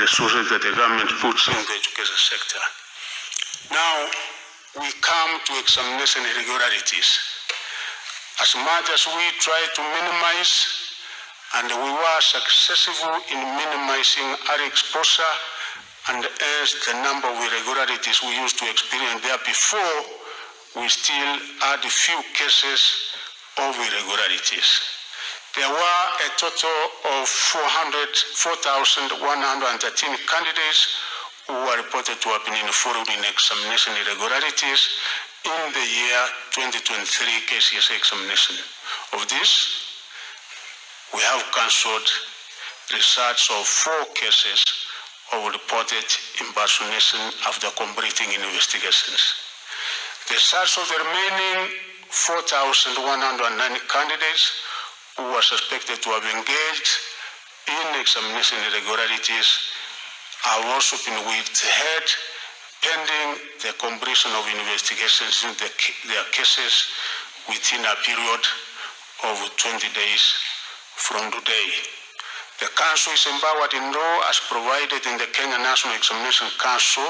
resources that the government puts in the education sector. Now, we come to examination irregularities. As much as we try to minimize, and we were successful in minimizing our exposure and hence the number of irregularities we used to experience there before, we still had a few cases of irregularities. There were a total of 4,113 candidates who were reported to have been involved in examination irregularities in the year 2023 KCSE examination. Of this, we have cancelled results of 4 cases of reported impersonation after completing investigations. The results of the remaining 4,109 candidates who were suspected to have engaged in examination irregularities have also been withheld pending the completion of investigations in their cases within a period of 20 days from today. The Council is empowered in law as provided in the Kenya National Examination Council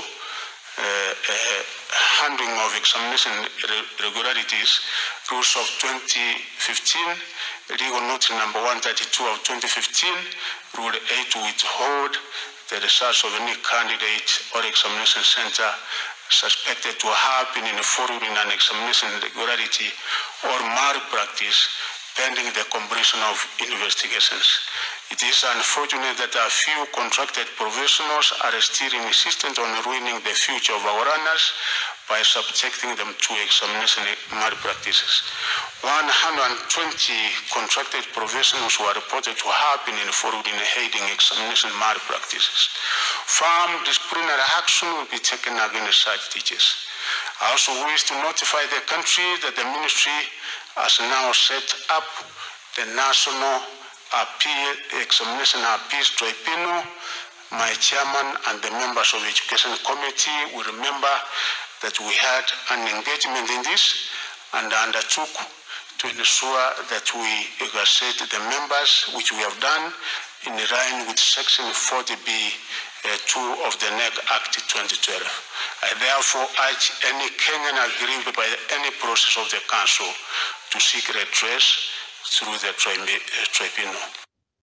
handling of examination irregularities, rules of 2015, legal notice number 132 of 2015, rule 8 to withhold the results of any candidate or examination center suspected to have been involved in an examination irregularity or malpractice pending the completion of investigations. It is unfortunate that a few contracted professionals are still insistent on ruining the future of our runners by subjecting them to examination malpractices. 120 contracted professionals were reported to have been involved in heading examination malpractices. Firm disciplinary action will be taken against such teachers. I also wish to notify the country that the ministry has now set up the National Examination Appeals Tribunal. My chairman and the members of the Education Committee will remember that we had an engagement in this and undertook to ensure that we exercise the members, which we have done in line with Section 40B(2) of the NEC Act 2012. I therefore urge any Kenyan aggrieved by any process of the Council to seek redress through the tribunal.